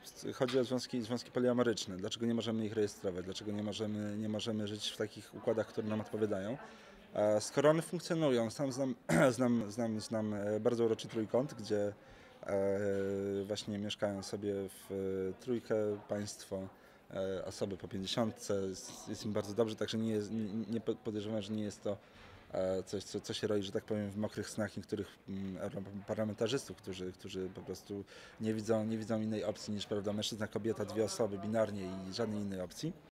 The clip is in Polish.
chodzi o związki poliamoryczne. Dlaczego nie możemy ich rejestrować? Dlaczego nie możemy żyć w takich układach, które nam odpowiadają? Skoro one funkcjonują, sam znam bardzo uroczy trójkąt, gdzie właśnie mieszkają sobie w trójkę państwo, osoby po 50, jest im bardzo dobrze, także nie podejrzewam, że nie jest to coś, co się roi, że tak powiem, w mokrych snach niektórych parlamentarzystów, którzy po prostu nie widzą innej opcji niż, prawda, mężczyzna, kobieta, dwie osoby, binarnie i żadnej innej opcji.